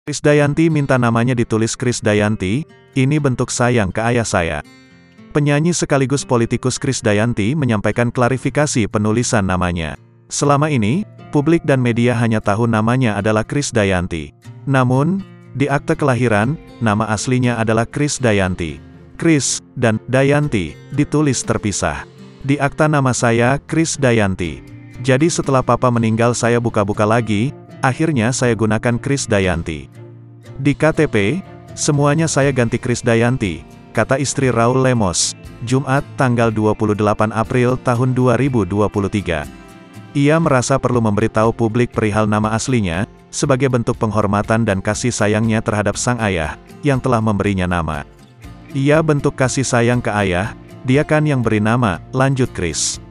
Krisdayanti minta namanya ditulis Krisdayanti, ini bentuk sayang ke ayah saya. Penyanyi sekaligus politikus Krisdayanti menyampaikan klarifikasi penulisan namanya. Selama ini, publik dan media hanya tahu namanya adalah Krisdayanti. Namun, di akte kelahiran, nama aslinya adalah Krisdayanti. Kris dan Dayanti ditulis terpisah. Di akta nama saya Krisdayanti. Jadi setelah papa meninggal saya buka-buka lagi, akhirnya saya gunakan Krisdayanti. Di KTP, semuanya saya ganti Krisdayanti, kata istri Raul Lemos, Jumat, tanggal 28 April tahun 2023. Ia merasa perlu memberitahu publik perihal nama aslinya, sebagai bentuk penghormatan dan kasih sayangnya terhadap sang ayah, yang telah memberinya nama. Ia bentuk kasih sayang ke ayah, dia kan yang beri nama, lanjut Kris.